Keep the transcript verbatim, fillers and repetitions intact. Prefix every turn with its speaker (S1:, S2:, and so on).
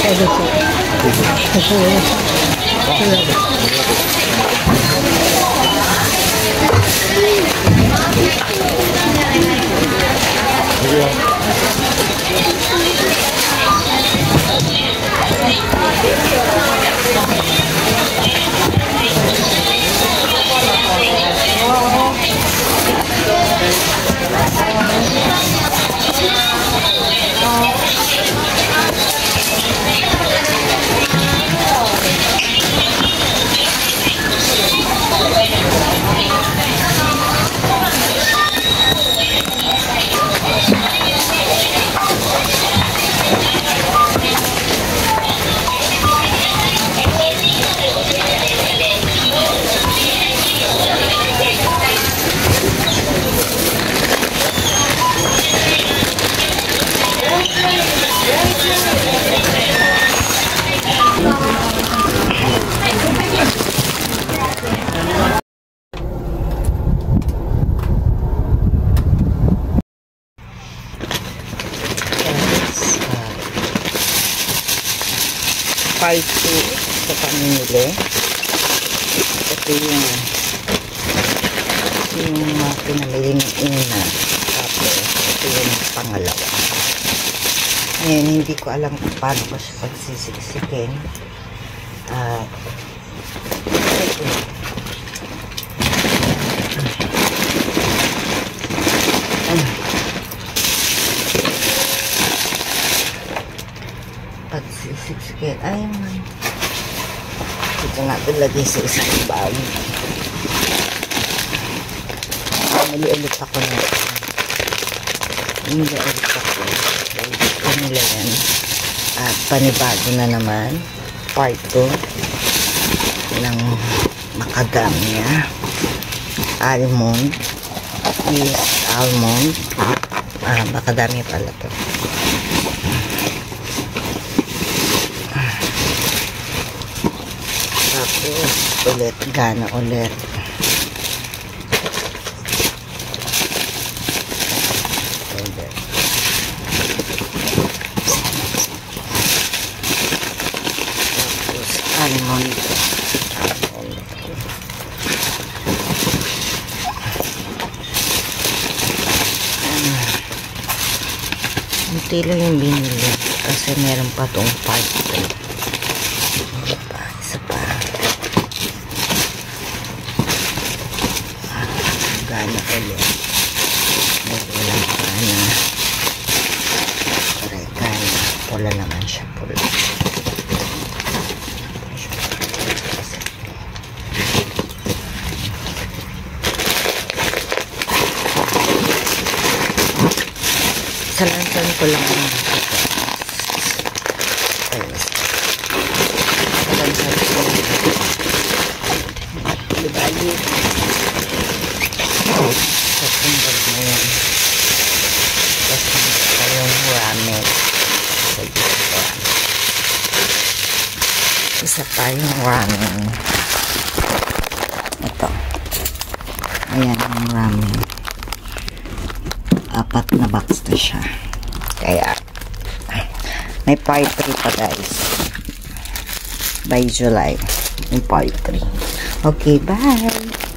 S1: Part two sa pamimili. Ito yung yung uh, pinamili ng una. Tapos ito yung pangalawa. Ngayon hindi ko alam kung paano ko siya pagsisiksikin. At uh, ito. Pagsisiksikin. Ay man. Ito natin lagay sa isang bag. Mali ulit ako na. Mali ulit ako. Lagay ko nila yan. At panibago na naman. Part two ng macadamia. Almond. Is almond. Ah, macadamia pala to. Tapos ulit, gana ulit. Ulit. Tapos almond. Almond. Hindi lang yung binili kasi meron pa tong part two. Isa pa. Gana ulit. Walang gana. Aray, gana. Pula naman siya. Pula. Salansan ko lang ang salansan ko libali sa kumbag na yan kasi kayong ramen sa dito isa tayong ramen ito ayan ang ramen apat na box na siya kaya may part three pa guys by July yung part three. Okay, bye.